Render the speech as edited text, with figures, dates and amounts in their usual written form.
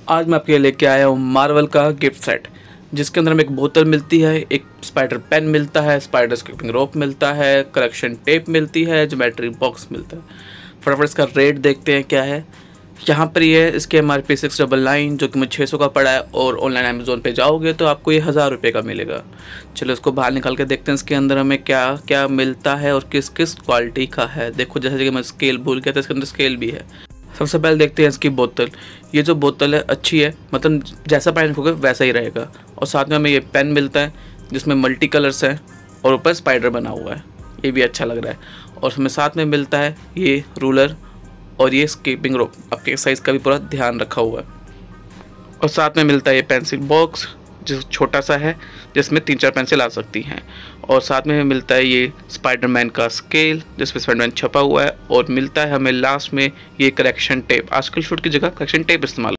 आज मैं आपके लिए लेके आया हूँ मार्वल का गिफ्ट सेट, जिसके अंदर हमें एक बोतल मिलती है, एक स्पाइडर पेन मिलता है, स्पाइडर स्किपिंग रोप मिलता है, करेक्शन टेप मिलती है, ज्योमेट्री बॉक्स मिलता है। फटाफट इसका रेट देखते हैं क्या है। यहाँ पर ये है इसके MRP 699 जो कि मुझे 600 का पड़ा है, और ऑनलाइन अमेज़ोन पे जाओगे तो आपको ये 1000 रुपये का मिलेगा। चलो इसको बाहर निकाल के देखते हैं इसके अंदर हमें क्या क्या मिलता है और किस किस क्वालिटी का है। देखो जैसे कि मैं स्केल भूल गया था, इसके अंदर स्केल भी है। सबसे पहले देखते हैं इसकी बोतल। ये जो बोतल है अच्छी है, मतलब जैसा पानी रखोगे वैसा ही रहेगा। और साथ में हमें ये पेन मिलता है जिसमें मल्टी कलर्स हैं और ऊपर स्पाइडर बना हुआ है, ये भी अच्छा लग रहा है। और हमें साथ में मिलता है ये रूलर और ये स्कीपिंग रोप, आपके साइज़ का भी पूरा ध्यान रखा हुआ है। और साथ में मिलता है ये पेंसिल बॉक्स जो छोटा सा है, जिसमें 3-4 पेंसिल आ सकती हैं। और साथ में मिलता है ये स्पाइडरमैन का स्केल जिसमें स्पाइडरमैन छपा हुआ है। और मिलता है हमें लास्ट में ये करेक्शन टेप। आजकल शूट की जगह करेक्शन टेप इस्तेमाल